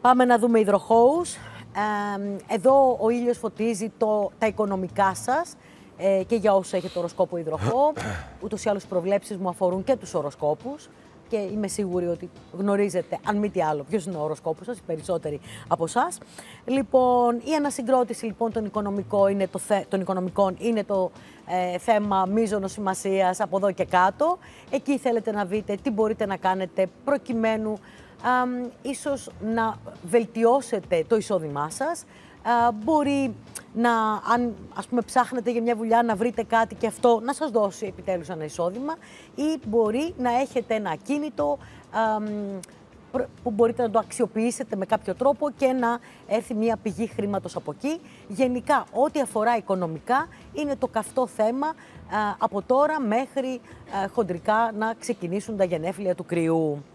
Πάμε να δούμε υδροχόους. Εδώ ο ήλιος φωτίζει τα οικονομικά σας και για όσους έχετε οροσκόπο υδροχόο. Ούτως ή άλλως οι προβλέψεις μου αφορούν και τους οροσκόπους και είμαι σίγουρη ότι γνωρίζετε, αν μη τι άλλο, ποιος είναι ο οροσκόπος σας, οι περισσότεροι από εσάς. Λοιπόν, η ανασυγκρότηση λοιπόν των οικονομικών είναι το θέμα μείζωνος σημασίας από εδώ και κάτω. Εκεί θέλετε να δείτε τι μπορείτε να κάνετε προκειμένου ίσως να βελτιώσετε το εισόδημά σας. Μπορεί να, αν ας πούμε ψάχνετε για μια δουλειά, να βρείτε κάτι και αυτό να σας δώσει επιτέλους ένα εισόδημα, ή μπορεί να έχετε ένα ακίνητο που μπορείτε να το αξιοποιήσετε με κάποιο τρόπο και να έρθει μια πηγή χρήματος από εκεί. Γενικά, ό,τι αφορά οικονομικά είναι το καυτό θέμα από τώρα μέχρι χοντρικά να ξεκινήσουν τα γενέθλια του Κριού.